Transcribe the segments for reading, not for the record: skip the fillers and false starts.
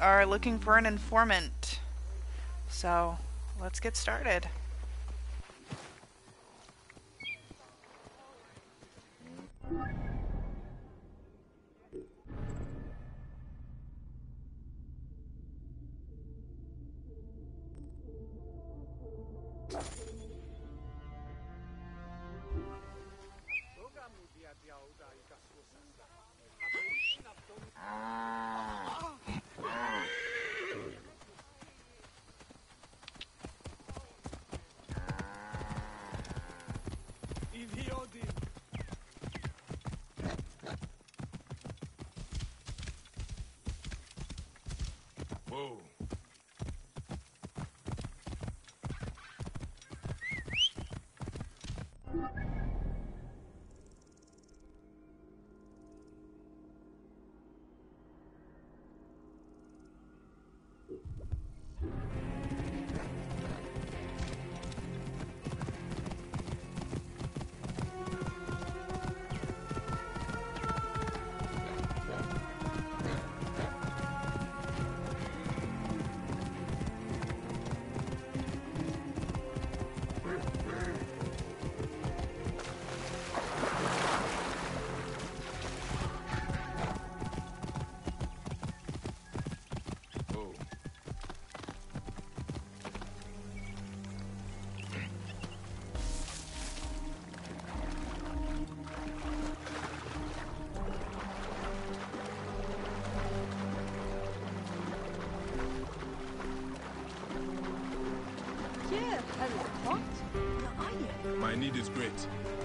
are looking for an informant. So, let's get started. Whoa. My need is great.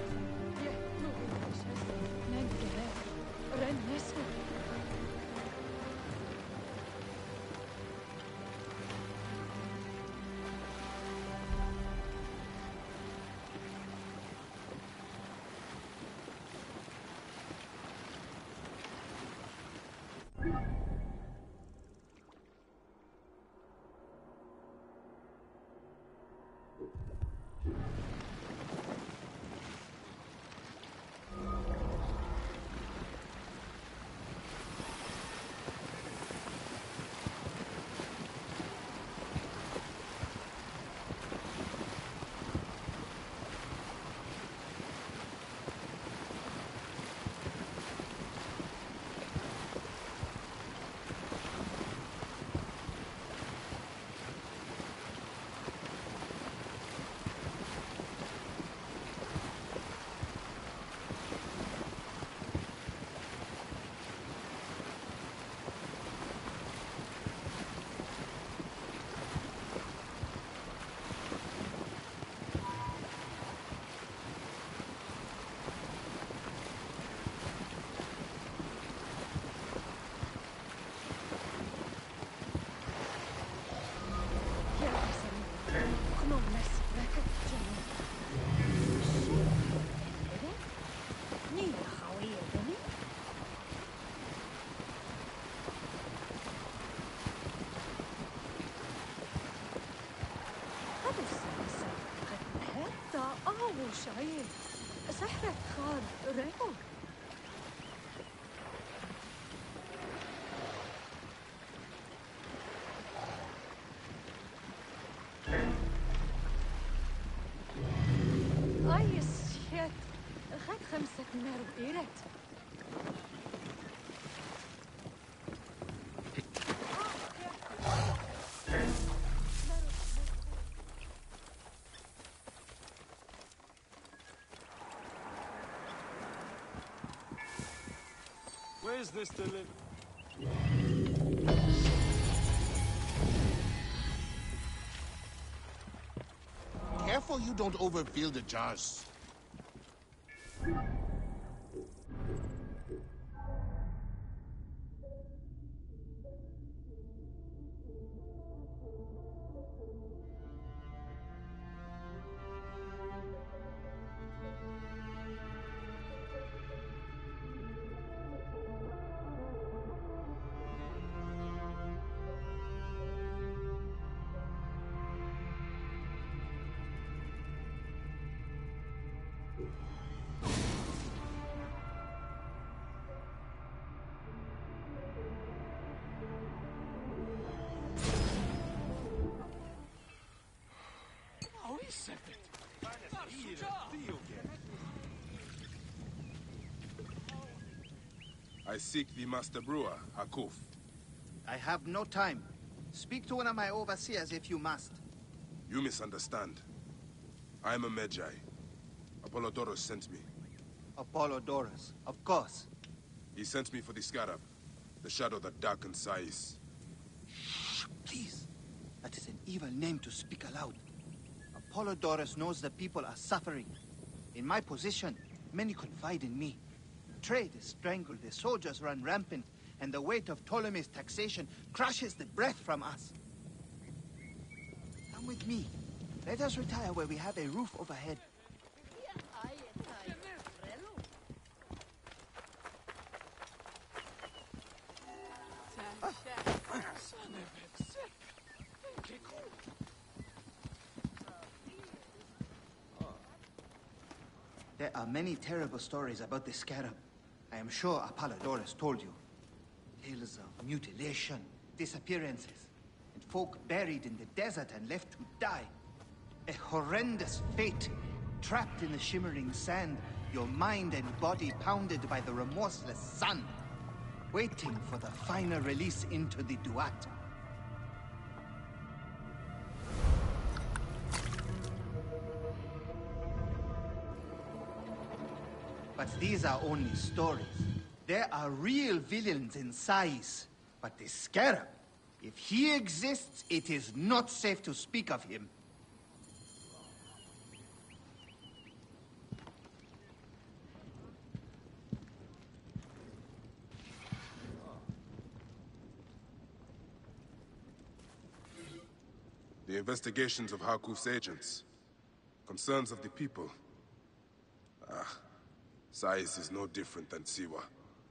شايف سحرك خار ريمو اي شيت خد 5 دينار وقيرت Where's this delivery? Careful you don't overfill the jars. I seek the Master Brewer, Hakuf. I have no time. Speak to one of my overseers if you must. You misunderstand. I am a Magi. Apollodorus sent me. Apollodorus, of course. He sent me for the Scarab, the shadow that darkens Sais. Please. That is an evil name to speak aloud. Apollodorus knows the people are suffering. In my position, many confide in me. Trade is strangled, the soldiers run rampant, and the weight of Ptolemy's taxation crushes the breath from us. Come with me. Let us retire where we have a roof overhead. There are many terrible stories about the Scarab. I am sure Apollodorus told you. Tales of mutilation, disappearances, and folk buried in the desert and left to die. A horrendous fate, trapped in the shimmering sand, your mind and body pounded by the remorseless sun, waiting for the final release into the Duat. But these are only stories. There are real villains in Sais. But the Scarab, if he exists, it is not safe to speak of him. The investigations of Hakuf's agents. Concerns of the people. Sais is no different than Siwa.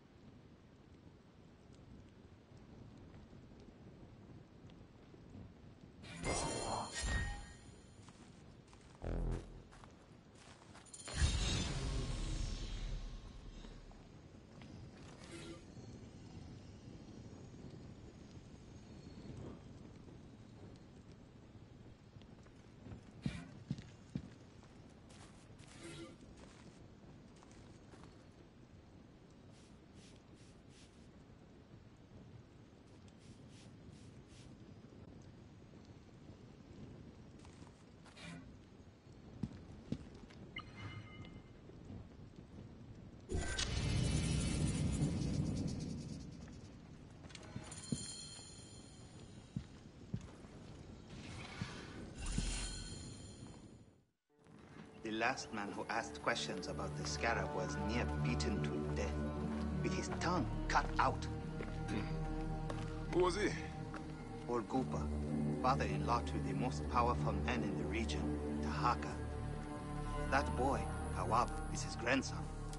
The last man who asked questions about the Scarab was near beaten to death, with his tongue cut out. Who was he? Orgupa, father-in-law to the most powerful man in the region, Tahaka. That boy, Kawab, is his grandson.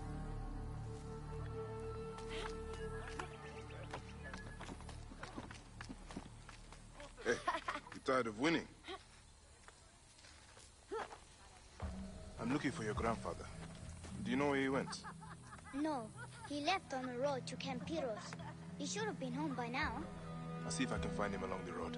Hey, you tired of winning? I'm looking for your grandfather. Do you know where he went? No, he left on the road to Campiros. He should have been home by now. I'll see if I can find him along the road.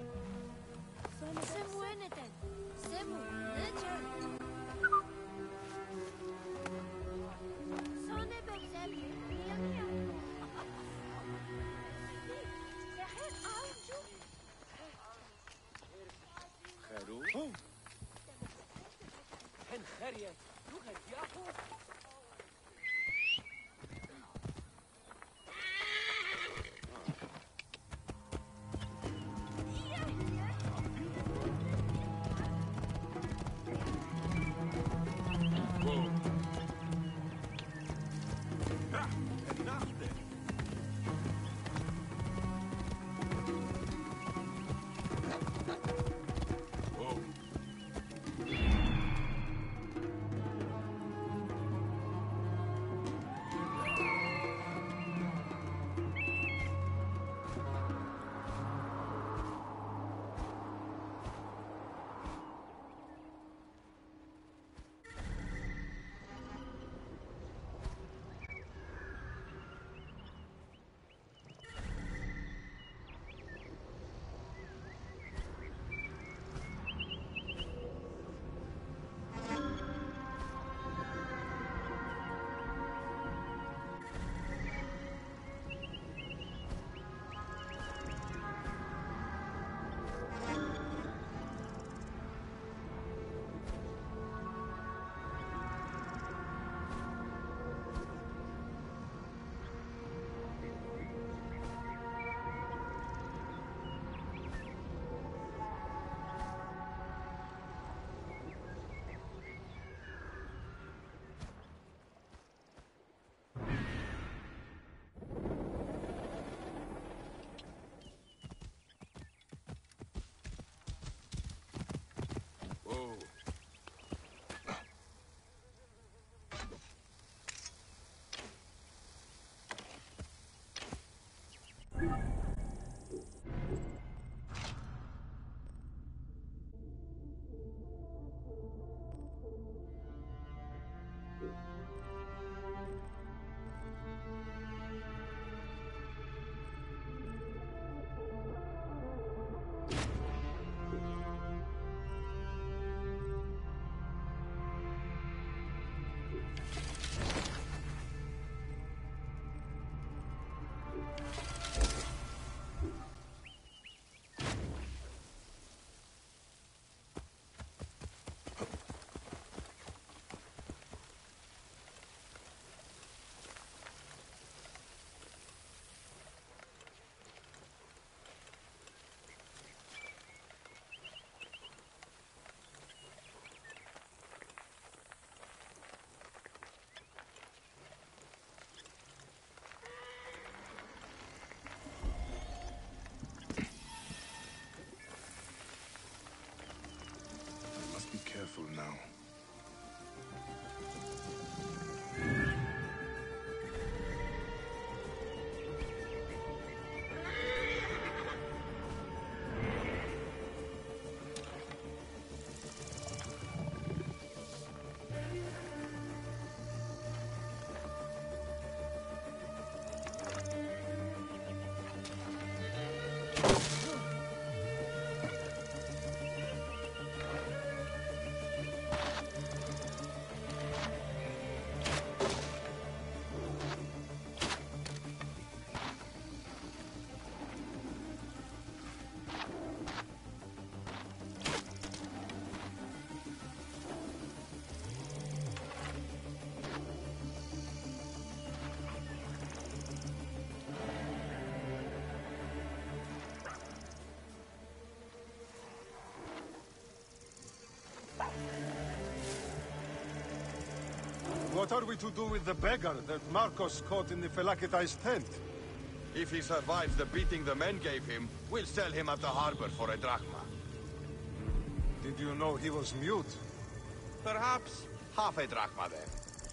What are we to do with the beggar that Marcos caught in the Felakitai's tent? If he survives the beating the men gave him, we'll sell him at the harbor for a drachma. Did you know he was mute? Perhaps half a drachma then.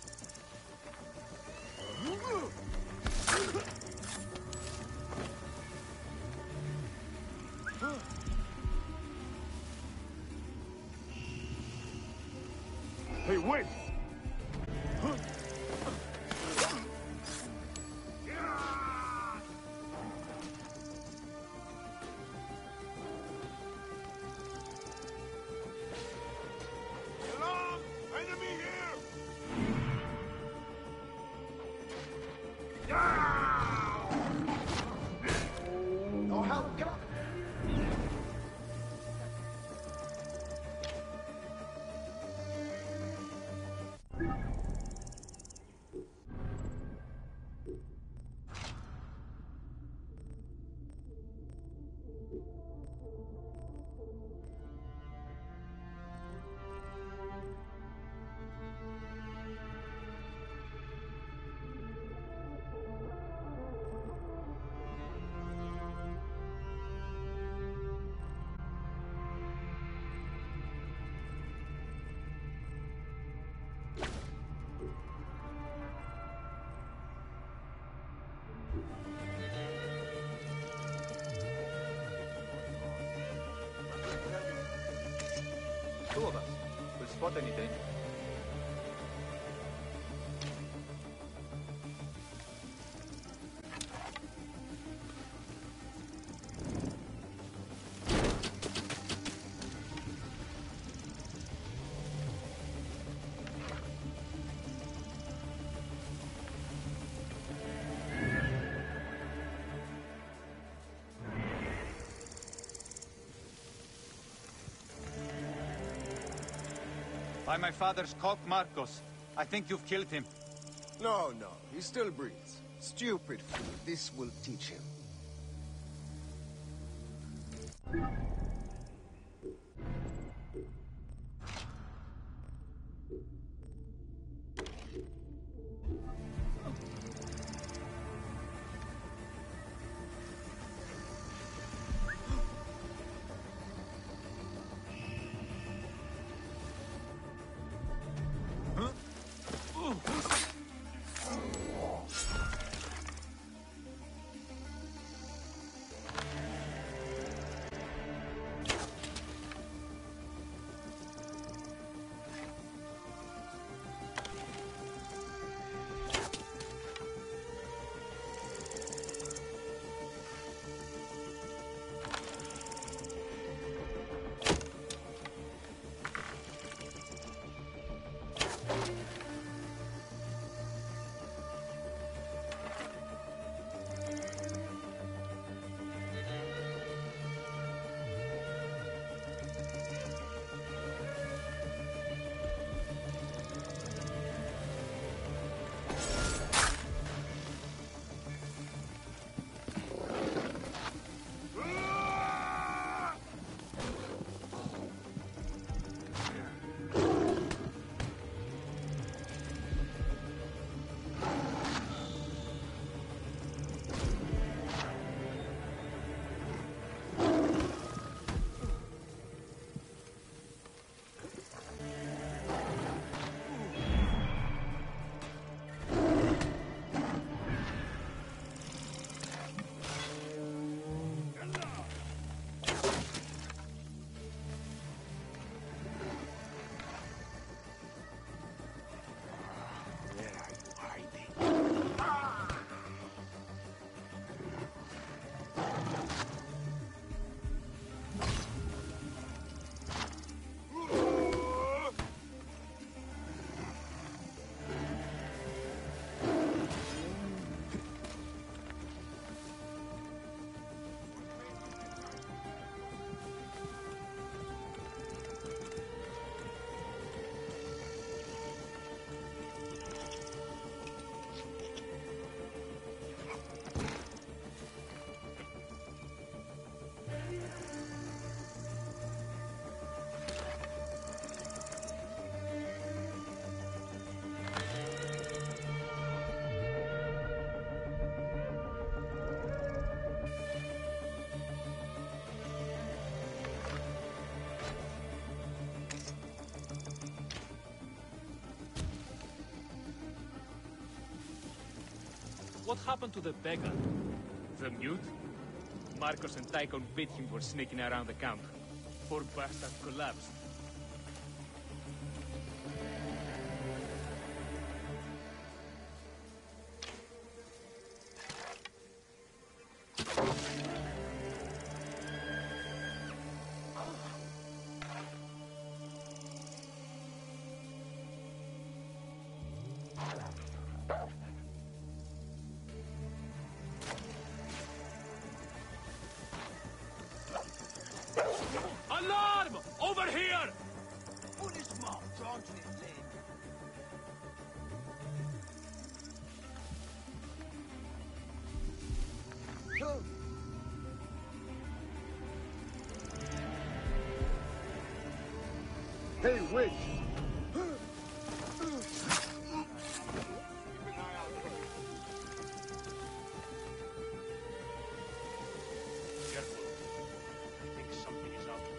Hey, wait! Alarm! Enemy here! No help, come on! Two of us. We'll spot anything. By my father's cock, Marcos. I think you've killed him. No, no. He still breathes. Stupid fool. This will teach him. What happened to the beggar? The mute? Marcos and Tychon beat him for sneaking around the camp. Poor bastard collapsed. Alarm! Over here! Punishment, don't Hey, wait! Careful. I think something is up.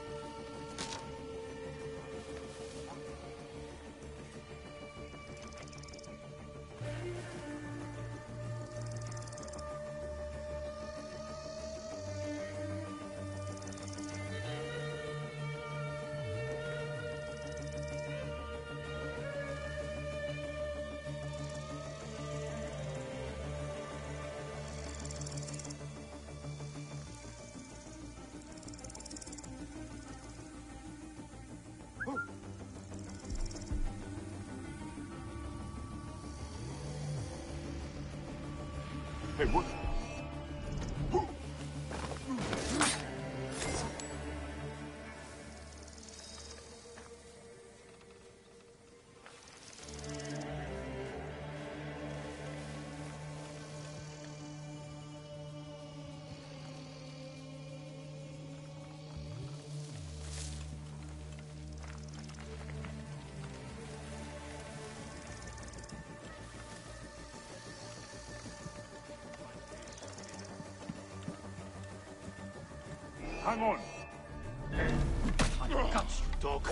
Hey, what? Hang on! I got you, dog.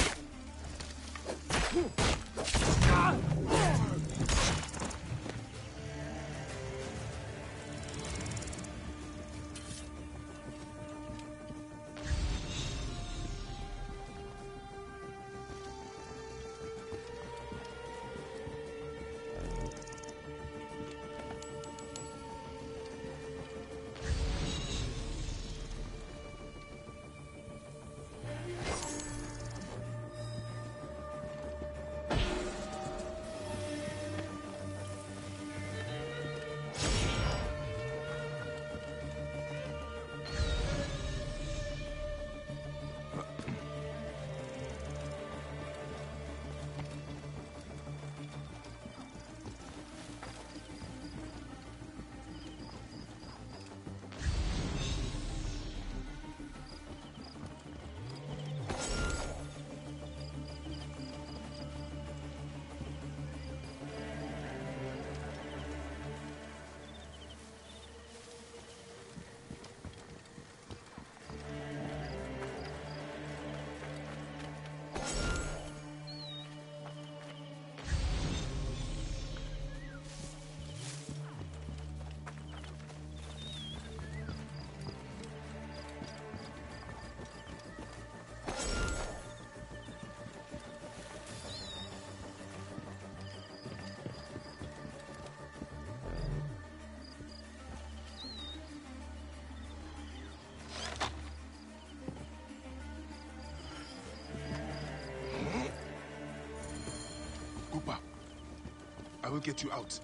Koopa, I will get you out.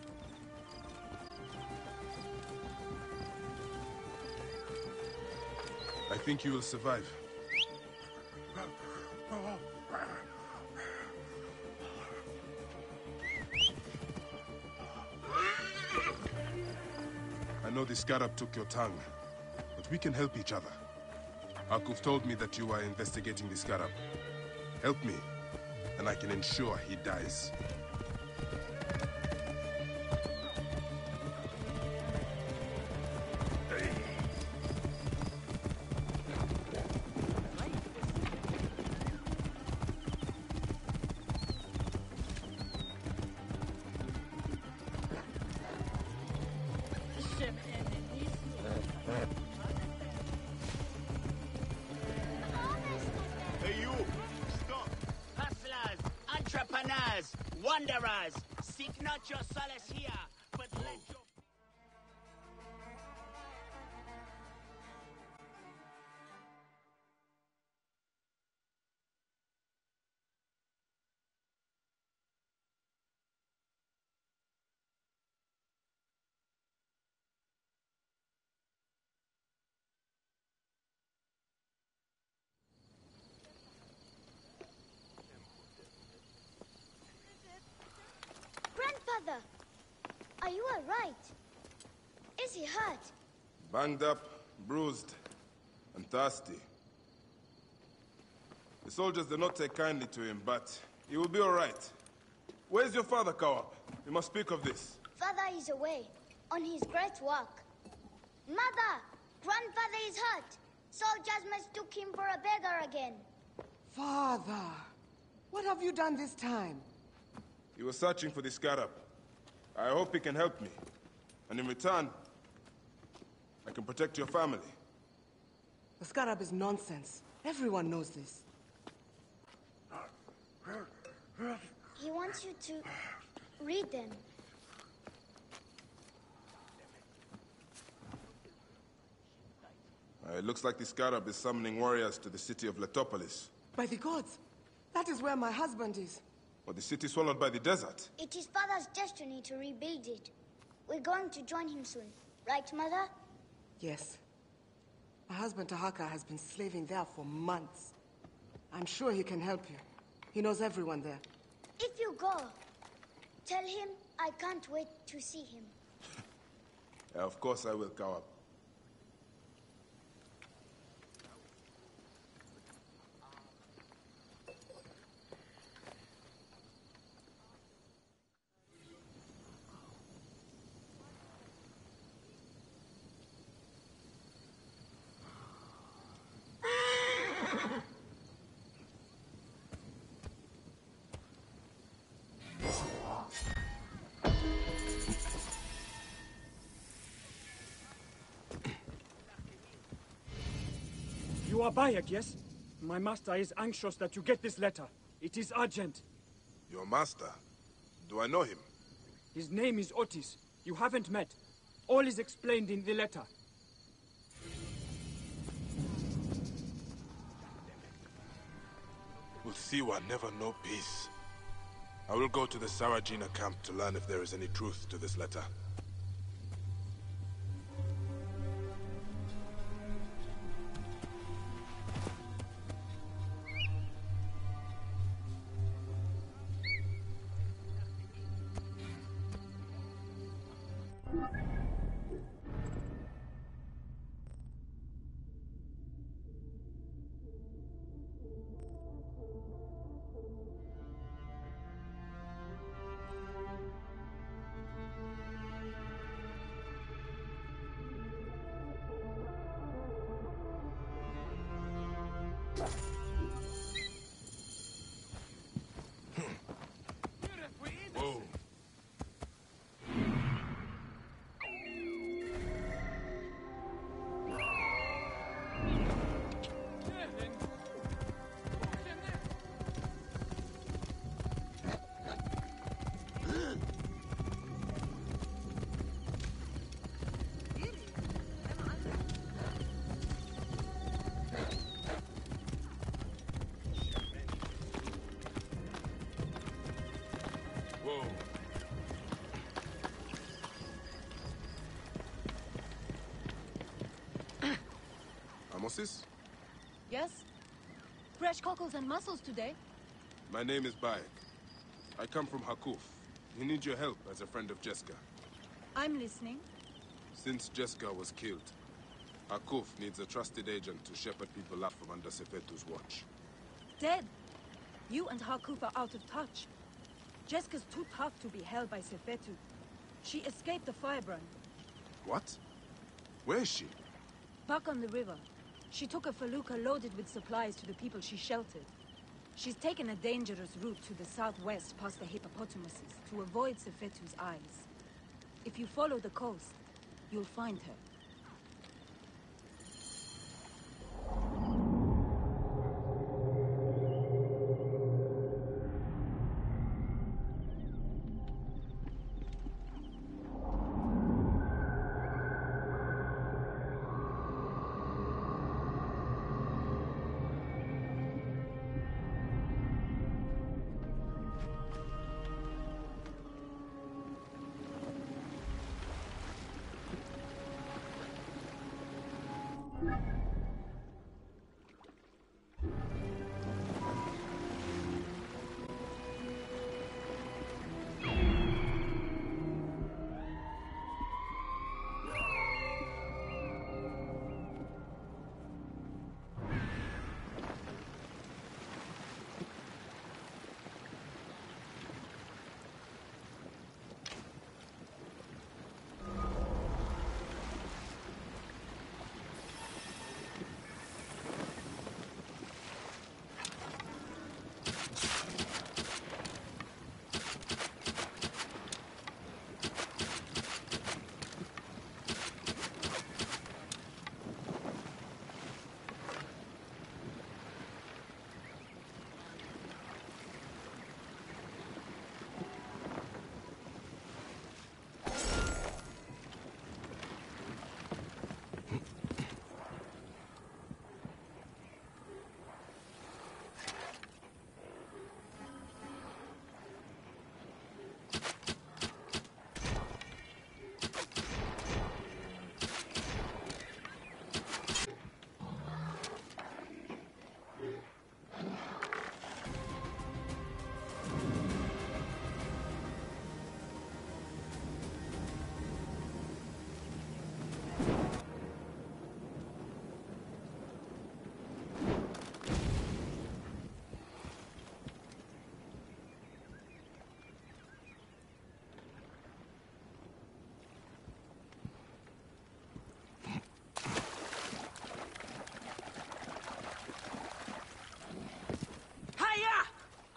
I think you will survive. I know the Scarab took your tongue, but we can help each other. Akuf told me that you are investigating the Scarab. Help me, and I can ensure he dies. wanderers! Seek not your solace here, but let your... Grandfather, are you all right? Is he hurt? Banged up, bruised, and thirsty. The soldiers do not take kindly to him, but he will be all right. Where's your father, Kawab? We must speak of this. Father is away, on his great work. Mother, grandfather is hurt. Soldiers mistook him for a beggar again. Father, what have you done this time? He was searching for the scarab. I hope he can help me. And in return, I can protect your family. The scarab is nonsense. Everyone knows this. He wants you to read them. It looks like the scarab is summoning warriors to the city of Letopolis. By the gods! That is where my husband is. Or the city swallowed by the desert. It is Father's destiny to rebuild it. We're going to join him soon. Right, Mother? Yes. My husband Tahaka has been slaving there for months. I'm sure he can help you. He knows everyone there. If you go, tell him I can't wait to see him. Yeah, of course I will, Kawab. You are Bayek, yes? My master is anxious that you get this letter. It is urgent. Your master? Do I know him? His name is Otis. You haven't met. All is explained in the letter. With Siwa never know peace. I will go to the Sarajina camp to learn if there is any truth to this letter. Whoa. Amosis? Yes? Fresh cockles and mussels today. My name is Bayek. I come from Hakuf. We need your help as a friend of Jeska. I'm listening. Since Jeska was killed, Hakuf needs a trusted agent to shepherd people out from under Sefetu's watch. Dead. You and Hakuf are out of touch. Jeska's too tough to be held by Sefetu. She escaped the firebrand. What? Where is she? Back on the river. She took a felucca loaded with supplies to the people she sheltered. She's taken a dangerous route to the southwest past the hippopotamuses to avoid Sefetu's eyes. If you follow the coast, you'll find her.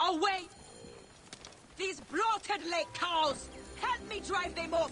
Away! These bloated lake cows! Help me drive them off!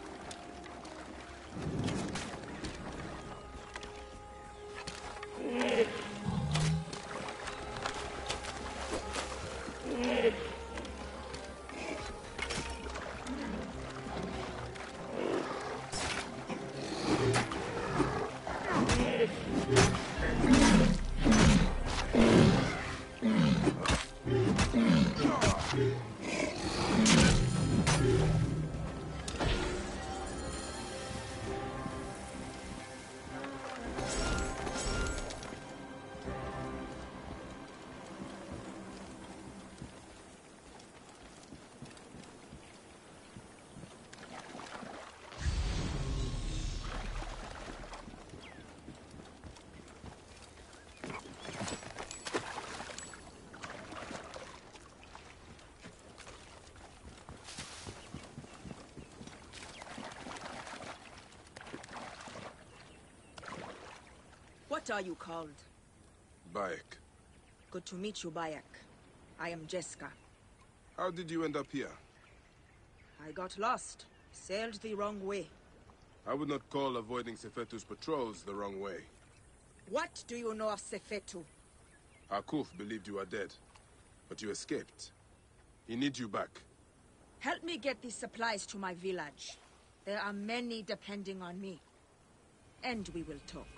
What are you called? Bayek. Good to meet you, Bayek. I am Jeska. How did you end up here? I got lost. Sailed the wrong way. I would not call avoiding Sefetu's patrols the wrong way. What do you know of Sefetu? Hakuf believed you were dead, but you escaped. He needs you back. Help me get these supplies to my village. There are many depending on me. And we will talk.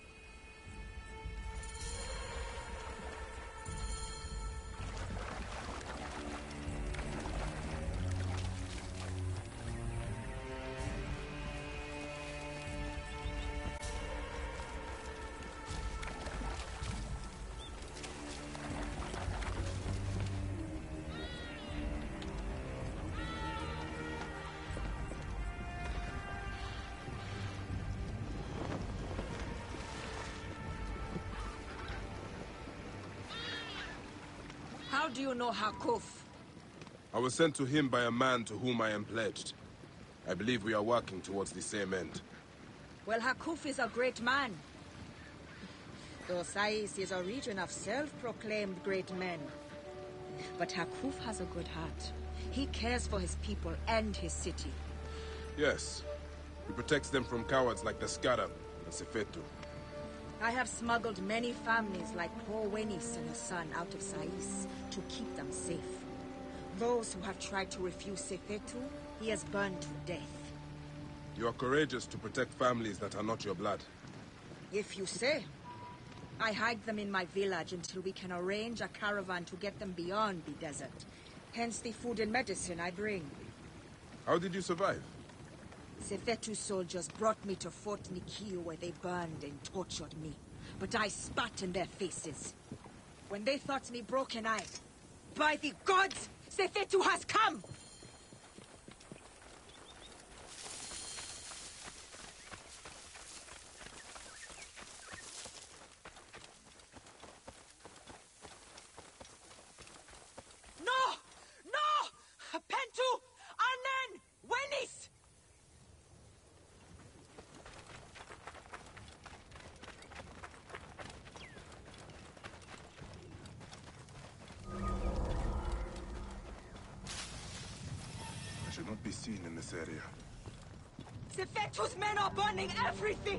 How do you know Hakuf? I was sent to him by a man to whom I am pledged. I believe we are working towards the same end. Well, Hakuf is a great man. Though Sais is a region of self-proclaimed great men. But Hakuf has a good heart. He cares for his people and his city. Yes. He protects them from cowards like the Scarab and Sefetu. I have smuggled many families like poor Wenis and her son out of Sais to keep them safe. Those who have tried to refuse Sefetu, he has burned to death. You are courageous to protect families that are not your blood. If you say. I hide them in my village until we can arrange a caravan to get them beyond the desert. Hence the food and medicine I bring. How did you survive? Sefetu's soldiers brought me to Fort Nikiu where they burned and tortured me. But I spat in their faces. When they thought me broken, by the gods, Sefetu has come! No! No! Pentu! Anan! Wenis! I should not be seen in this area. Sefetu's men are burning everything!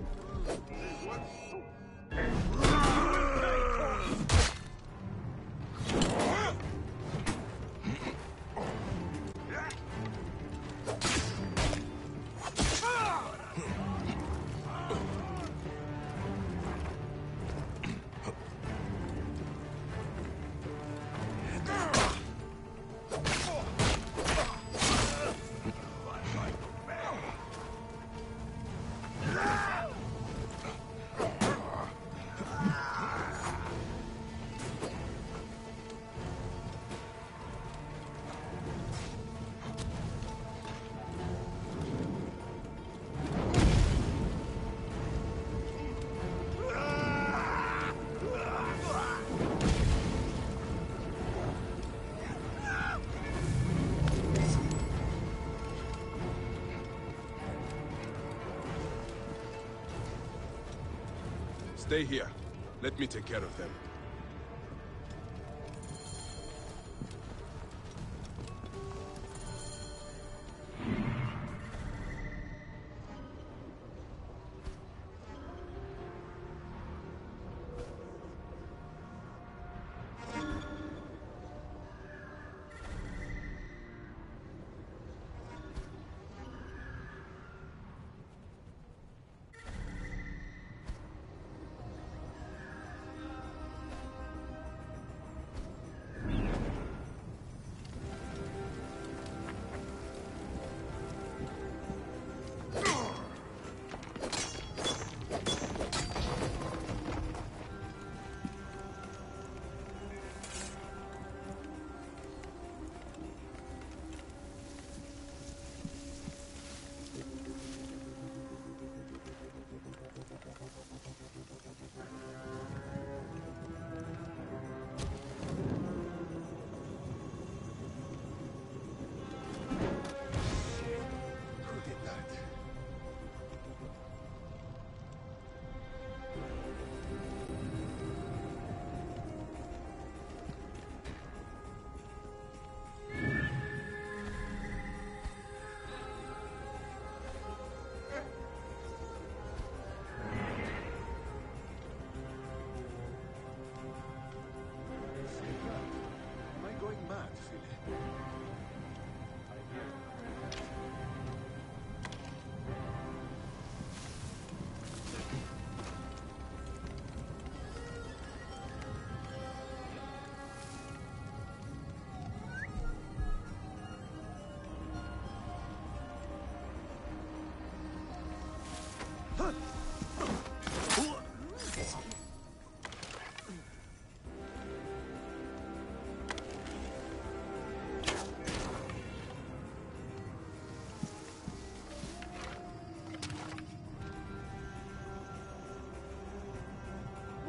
Stay here. Let me take care of them.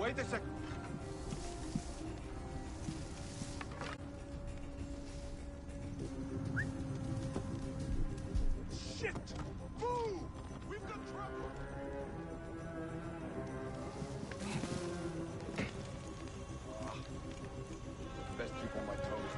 Wait a sec. Shit! Move! We've got trouble! Best keep on my toes.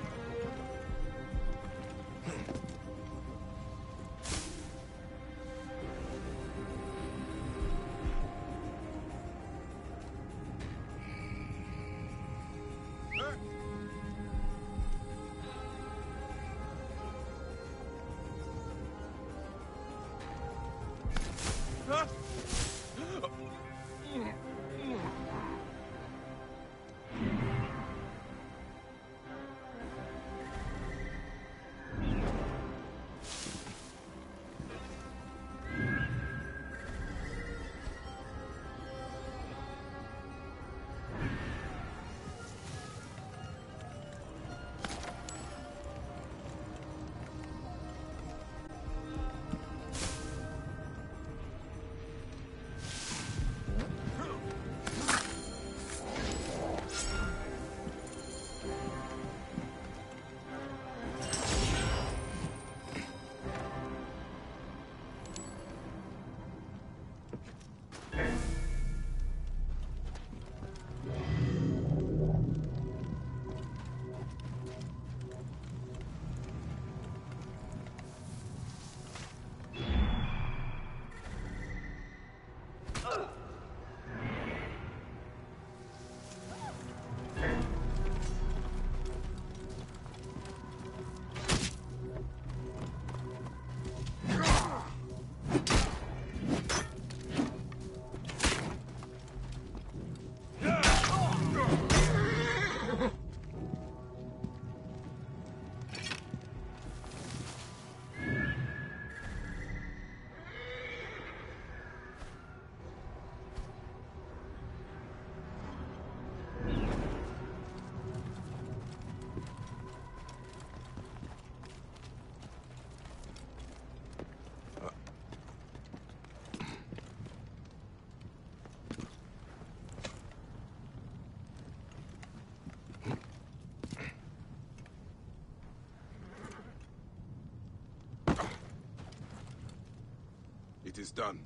It is done.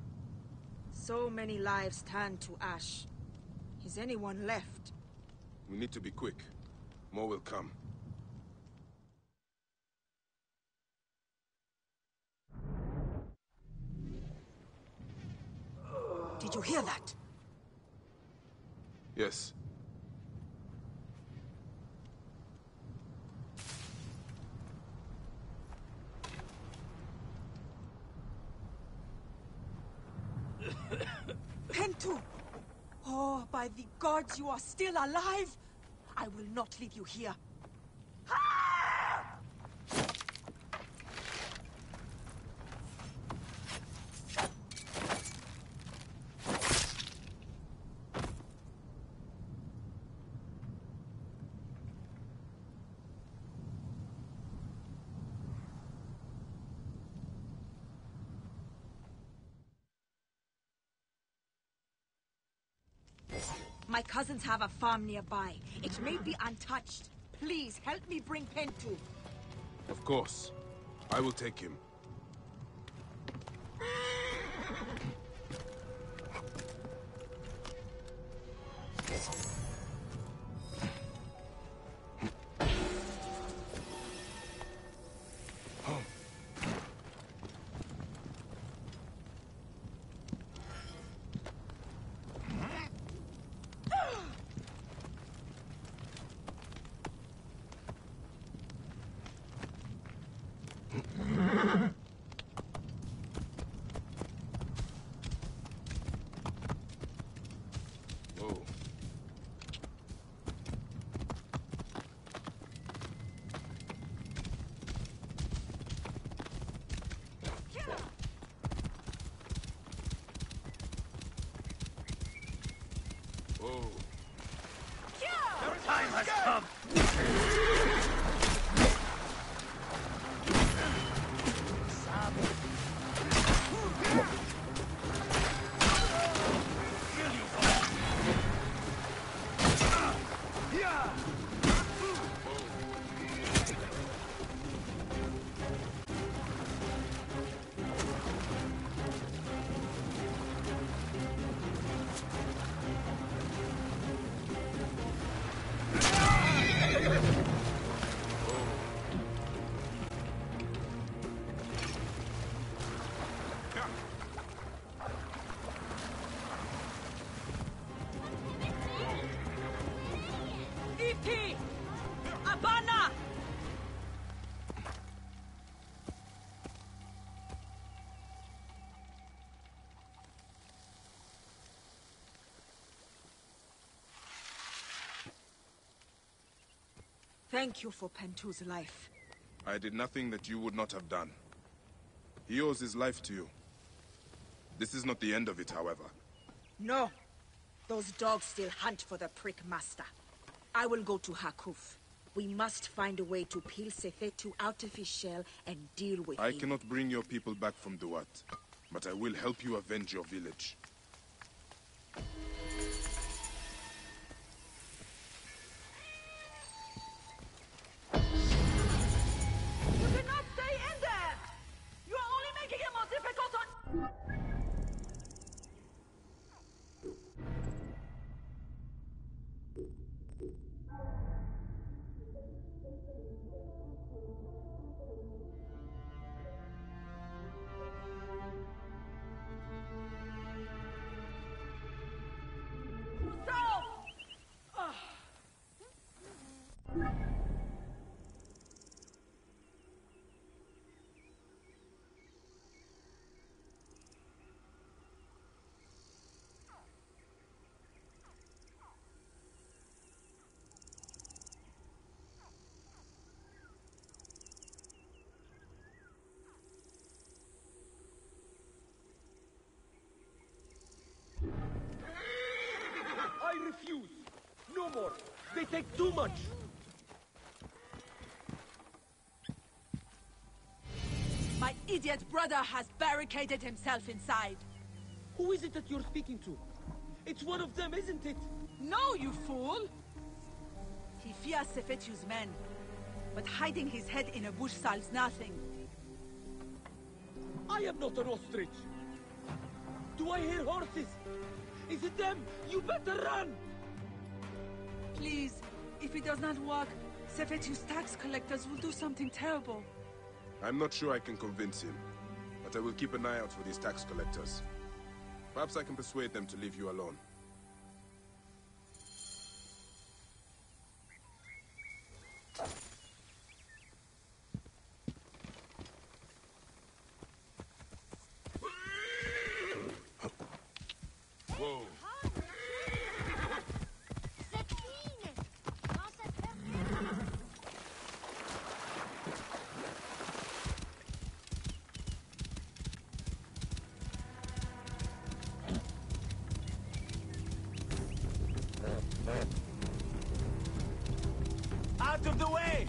So many lives turned to ash. Is anyone left? We need to be quick. More will come. Did you hear that? Yes. Pentu! Oh, by the gods, you are still alive! I will not leave you here. My cousins have a farm nearby. It may be untouched. Please, help me bring Pentu. Of course. I will take him. Time has come! Iti! Abana! Thank you for Pentu's life. I did nothing that you would not have done. He owes his life to you. This is not the end of it, however. No. Those dogs still hunt for the prick master. I will go to Hakuf. We must find a way to peel Sefetu out of his shell and deal with him. I cannot bring your people back from Duat, but I will help you avenge your village. You cannot stay in there! You are only making it more difficult on... I refuse. No more. They take too much. My idiot brother has barricaded himself inside. Who is it that you're speaking to? It's one of them, isn't it? No, you fool! He fears Sefetu's men, but hiding his head in a bush solves nothing. I am not an ostrich. Do I hear horses? Is it them? You better run! Please, if it does not work, Sefetu's tax collectors will do something terrible. I'm not sure I can convince him, but I will keep an eye out for these tax collectors. Perhaps I can persuade them to leave you alone. Whoa. Out of the way!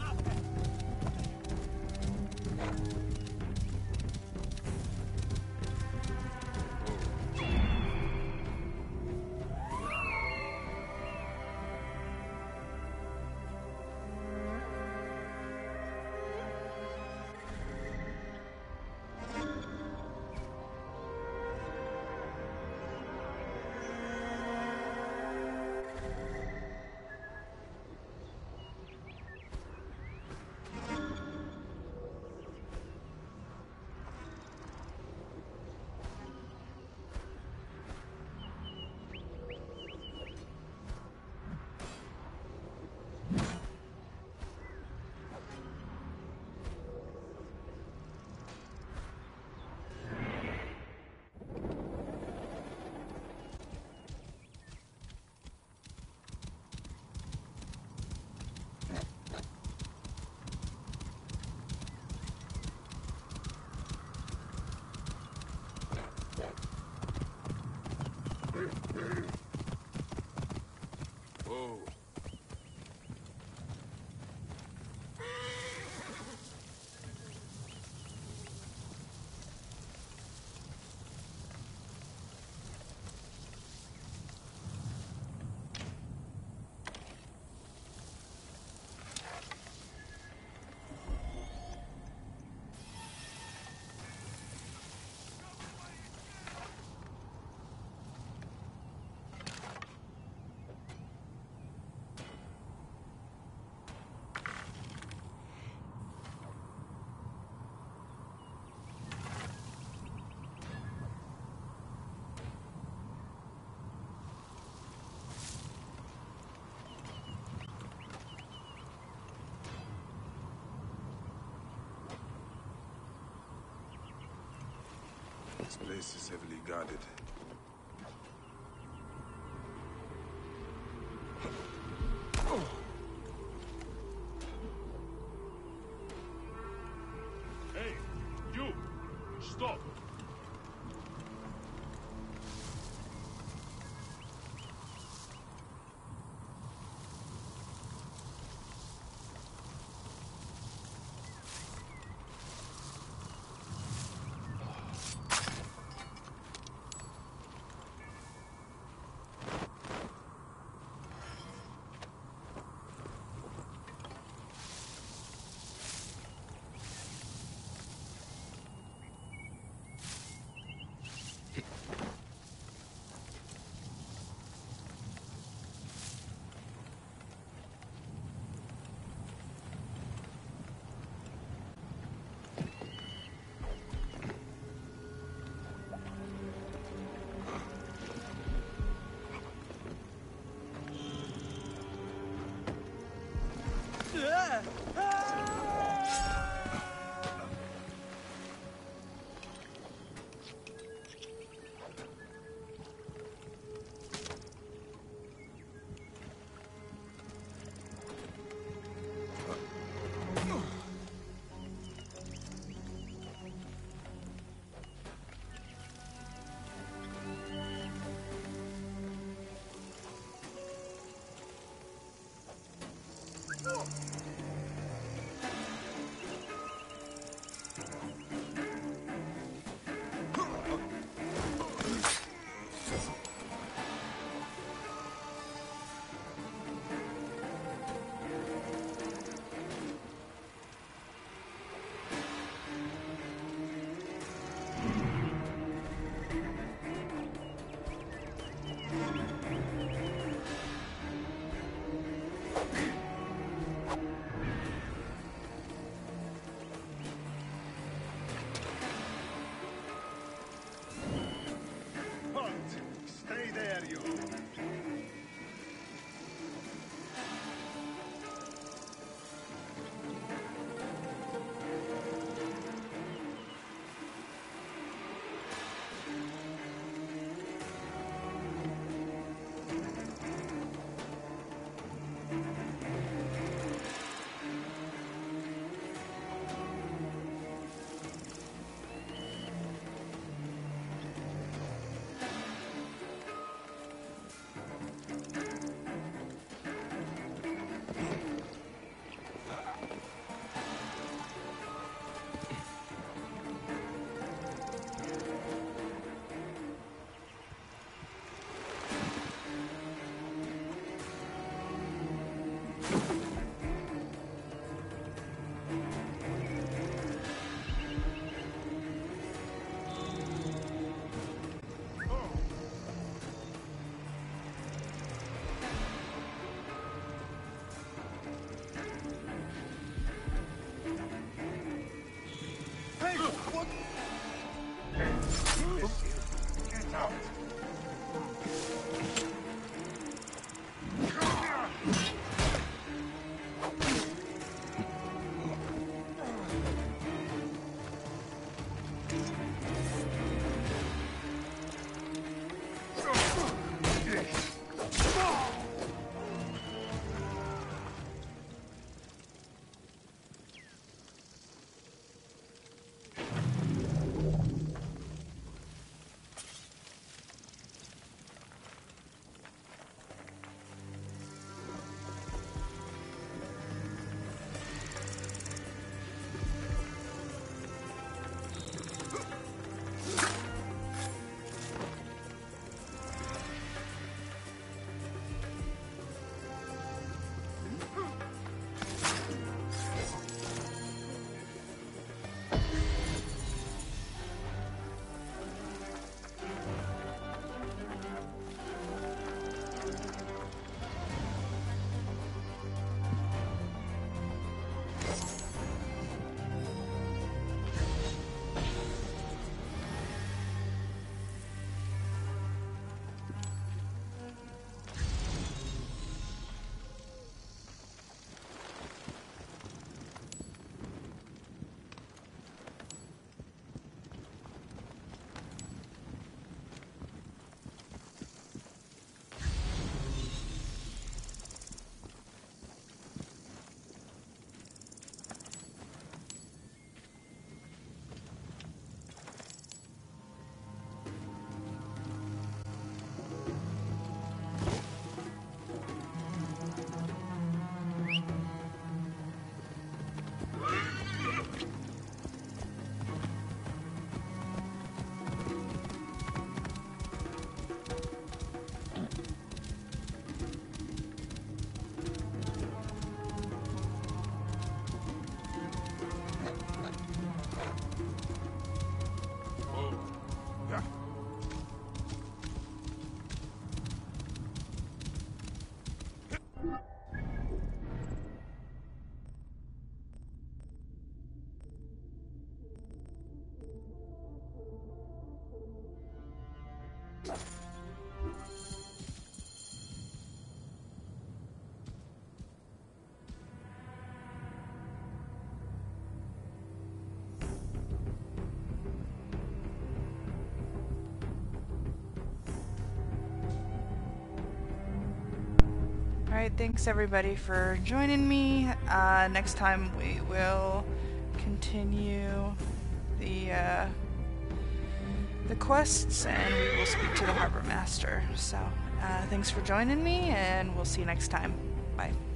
Whoa. This place is heavily guarded. Hey, you! Stop! thanks everybody for joining me. Next time we will continue the quests, and we will speak to the Harbor Master. So, thanks for joining me, and we'll see you next time. Bye.